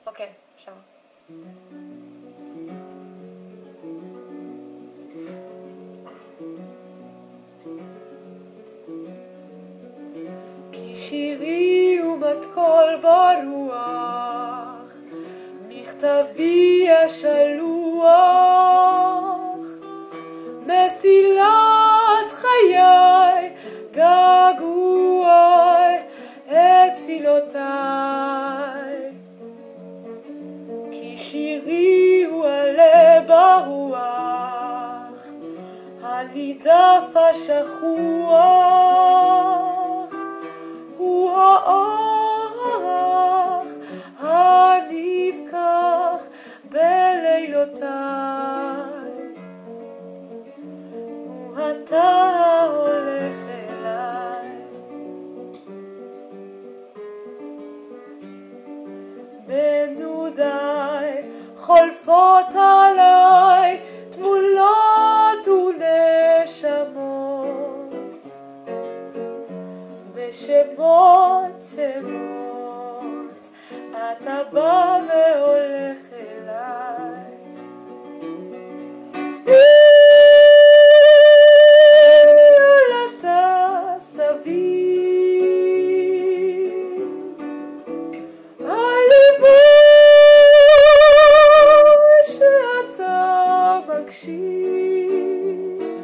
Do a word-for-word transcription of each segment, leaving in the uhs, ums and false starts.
אוקיי, עכשיו. כי שירי ומתקול ברוח, מכתבי השלוח, מסילת חיי, געגועי את תפילותיי. כי שירי הוא עלה ברוח, הנידף השכוח, הוא האח הנבכח בלילותיי. ואתה הולך אליי, בנודיי חולפות עליי תמונות ונשמות, ושמות שמות, אתה בא והולך אליי. עולתה סביב, הליווי שאתה מקשיב.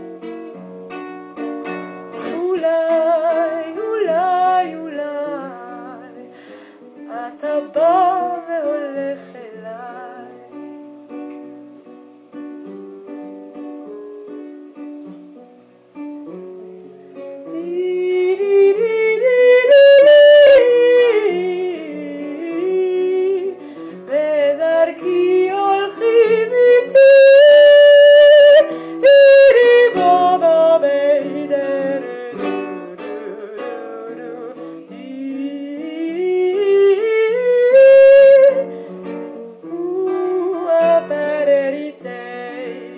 אולי, אולי, אולי, אתה בא והולך אליי. בדרכי הולכים איתי, אירי בובה בידרדו, הוא הפרריטי.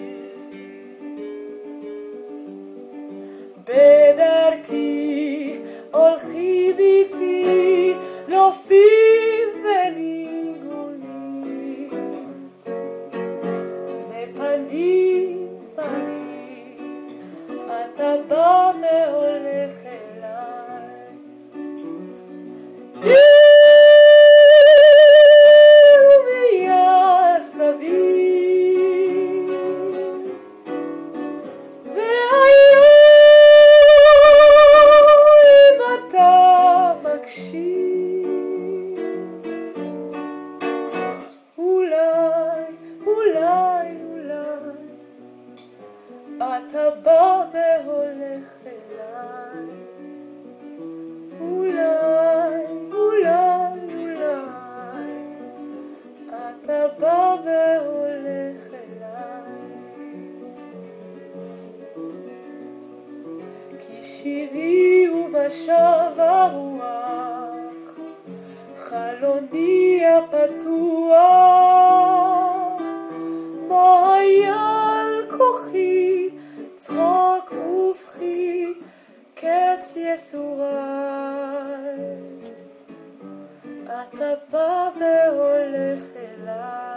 בדרכי הולכים איתי נופים וניגונים, בפנים פנים אתה בא והולך אליי. ומיד סביב, והיום אתה מקשיב. אולי, אולי, אולי, אתה בא והולך אליי. אולי, אולי, אולי, אתה בא והולך אליי. כי שירי הוא משב הרוח, חלוני הפתוח, מעיין כוחי, צחוק ובכי, קץ יסוריי. אתה בא והולך אליי.